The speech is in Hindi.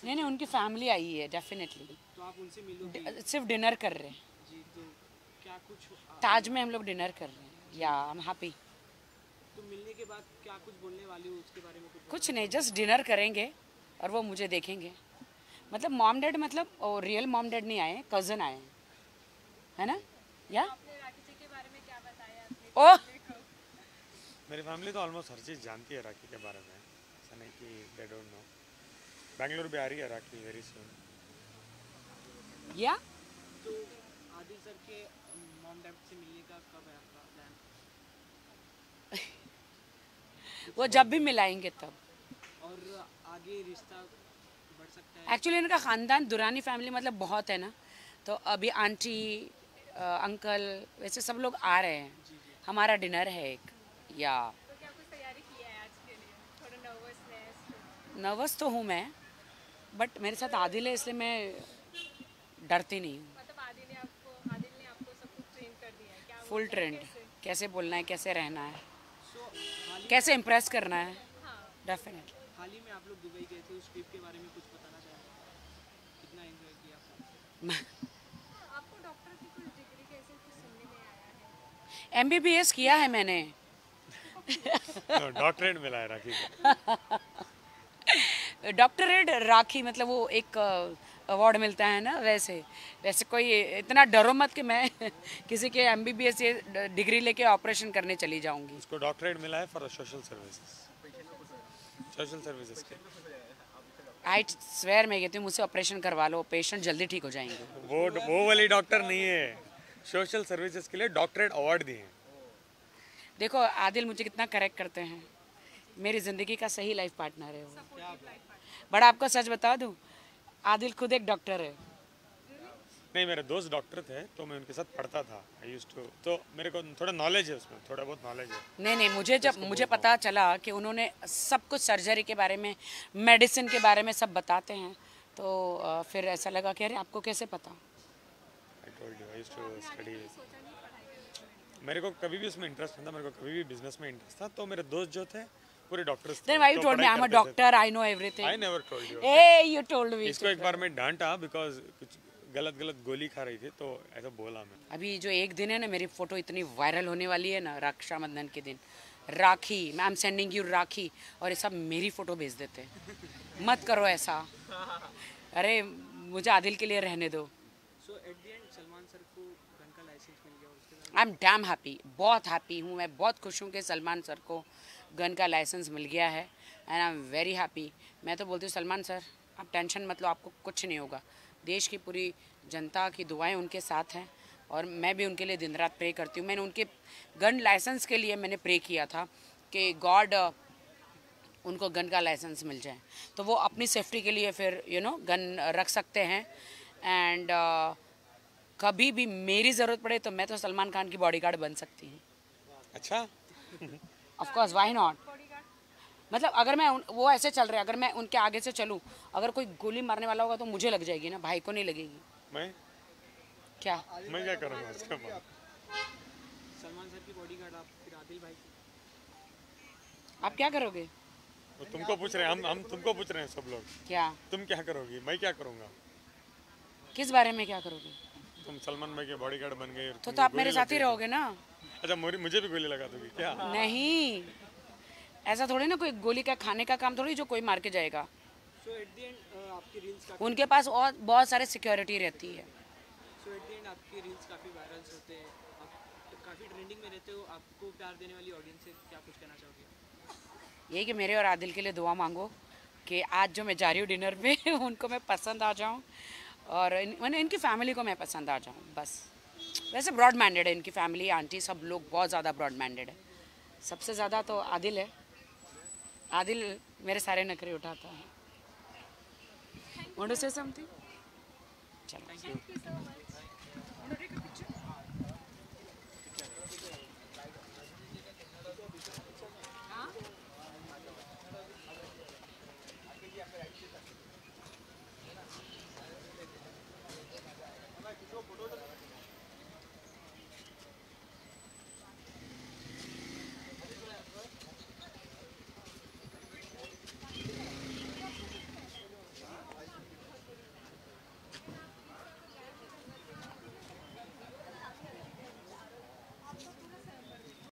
नहीं नहीं, उनकी फैमिली आई है डेफिनेटली। तो आप उनसे मिलोगे? सिर्फ डिनर कर रहे हैं जी, तो क्या कुछ ताज में, हम लोग डिनर कर रहे हैं। या आई एम हैप्पी। तो मिलने के बाद क्या कुछ बोलने वाली हो उसके बारे में कुछ नहीं, जस्ट डिनर करेंगे और वो मुझे देखेंगे। मतलब मॉम डैड, मतलब रियल मॉम डैड नहीं आए, कज़न आए हैं, है ना। या ओह, मेरी फैमिली तो ऑलमोस्ट हर चीज़ जानती है राखी के बारे में, ऐसा नहीं कि दे डोंट नो। बैंगलोर भी आ रही है राखी वेरी सून। या तो आदिल सर के मॉम डैड से मिलने का कब है आपका प्लान? वो जब भी मिलाएंगे तब। और आगे रिश्ता बढ़ सकता है? एक्चुअली इनका ख़ानदान दुरानी फैमिली मतलब बहुत है ना, तो अभी आंटी अंकल वैसे सब लोग आ रहे हैं। हमारा डिनर है एक। या तो क्या कुछ तैयारी की है आज के लिए? थोड़ा नर्वसनेस? नर्वस तो हूँ मैं, बट मेरे साथ आदिल है इसलिए मैं डरती नहीं हूँ। मतलब आदिल ने आपको सब कुछ ट्रेन कर दिया है क्या? फुल ट्रेंड, कैसे बोलना है, कैसे रहना है, सो हाल कैसे इम्प्रेस करना है, हाँ। डेफिनेटली। ही में आप लोग दुबई गए थे, उस ट्रिप के बारे में कुछ बताना चाहेंगे? कितना एंजॉय किया आपने? आपको डॉक्टर की कुछ डिग्री कैसे कुछ सुनने में आया है? MBBS किया है मैंने। डॉक्टरेट मिला है राखी को। डॉक्टरेट राखी मतलब वो एक अवार्ड मिलता है ना, वैसे वैसे कोई इतना डरो मत कि मैं किसी के MBBS ये डिग्री लेके ऑपरेशन करने चली जाऊंगी। उसको डॉक्टरेट मिला है for social services, social services के। आई स्वेयर, मैं कहती हूँ मुझसे ऑपरेशन करवा लो, पेशेंट जल्दी ठीक हो जाएंगे। वो वाली डॉक्टर नहीं है, सोशल सर्विसेज के लिए डॉक्टरेट अवार्ड दिए हैं। देखो आदिल मुझे कितना करेक्ट करते हैं, मेरी ज़िंदगी का सही लाइफ पार्टनर है वो। बड़ा आपको सच बता दूँ, आदिल खुद एक डॉक्टर है। नहीं, मेरे दोस्त डॉक्टर थे तो मैं उनके साथ पढ़ता था, आई यूज्ड टू, तो मेरे को थोड़ा नॉलेज है उसमें, थोड़ा बहुत नॉलेज है। नहीं नहीं, मुझे पता चला कि उन्होंने सब कुछ सर्जरी के बारे में, मेडिसिन के बारे में सब बताते हैं, तो फिर ऐसा लगा कि अरे आपको कैसे पता। I told you I used to study. मेरे को कभी भी उसमें इंटरेस्ट नहीं था, मेरे को कभी भी बिजनेस में इंटरेस्ट था, तो मेरे दोस्त जो थे पूरे डॉक्टर्स थे। Then why you तो told me पढ़ाई I'm a करते थे। doctor, I know everything? I never told you. Hey, you told me. इसको एक बार मैं डांटा बिकॉज कुछ गलत गोली खा रही थी, तो ऐसा बोला मैं। अभी जो एक दिन है ना, मेरी फोटो इतनी वायरल होने वाली है ना, रक्षाबंधन के दिन, rakhi, I am sending you rakhi, और ये सब मेरी फोटो भेज देते हैं। मत करो ऐसा, अरे मुझे आदिल के लिए रहने दो। So at the end Salman sir को गन का लाइसेंस मिल गया, उसके बाद आई एम डैम हैप्पी, बहुत हैप्पी हूँ मैं, बहुत खुश हूँ कि सलमान सर को गन का लाइसेंस मिल गया है, and I am very happy. मैं तो बोलती हूँ सलमान सर आप टेंशन मत लो, आपको कुछ नहीं होगा। देश की पूरी जनता की दुआएं उनके साथ हैं, और मैं भी उनके लिए दिन रात प्रे करती हूँ। मैंने उनके गन लाइसेंस के लिए मैंने प्रे किया था कि गॉड उनको गन का लाइसेंस मिल जाए, तो वो अपनी सेफ्टी के लिए फिर गन रख सकते हैं। एंड कभी भी मेरी ज़रूरत पड़े तो मैं तो सलमान खान की बॉडीगार्ड बन सकती हूँ। अच्छा। Of course, why not. मतलब अगर मैं वो ऐसे चल रहे हैं, अगर मैं उनके आगे से चलूँ, अगर कोई गोली मारने वाला होगा तो मुझे लग जाएगी ना, भाई को नहीं लगेगी। मैं क्या क्या करूँगा उसके बाद? सलमान सर की बॉडीगार्ड आप, फिर आदिल भाई आप क्या करोगे? वो तुमको पूछ रहे हैं, हम तुमको पूछ रहे हैं सब लोग, क्या तुम क्या करोगी, मैं क्या करूँगा? किस बारे में क्या करोगे? तुम सलमान भाई के बॉडीगार्ड बन गए तो आप मेरे साथ ही रहोगे ना। अच्छा, मुझे भी गोली लगा दोगी क्या? नहीं, ऐसा थोड़ी ना, कोई गोली का खाने का काम थोड़ी जो कोई मार के जाएगा। सो एट द एंड आपकी रील्स काफ़ी उनके पास और बहुत सारे सिक्योरिटी रहती है। सो एट द एंड आपकी रील्स काफ़ी वायरल होते हैं, आप काफ़ी ट्रेंडिंग में रहते हो, आपको प्यार देने वाली ऑडियंस से क्या कुछ कहना चाहोगे? यही कि मेरे और आदिल के लिए दुआ मांगो कि आज जो मैं जा रही हूँ डिनर पे उनको मैं पसंद आ जाऊँ, और इनकी फैमिली को मैं पसंद आ जाऊँ बस। वैसे ब्रॉड माइंडेड है इनकी फैमिली, आंटी सब लोग बहुत ज़्यादा ब्रॉड माइंडेड है। सबसे ज़्यादा तो आदिल है, आदिल मेरे सारे नखरे उठाता है। Want to say something? चलो। Thank you so much.